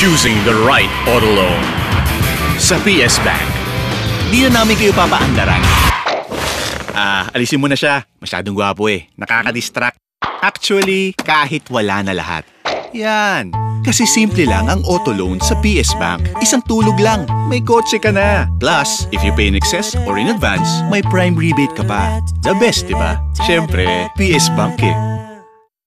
choosing the right auto loan. Sa PS Bank, di na namin kayo papaandaran. Alisin mo na siya. Masyadong gwapo eh. Nakaka-distract. Actually, kahit wala na lahat. Yan. Kasi simple lang ang auto loan sa PS Bank. Isang tulog lang. May kotse ka na. Plus, if you pay in excess or in advance, may prime rebate ka pa. The best, diba? Siyempre, PS Bank eh.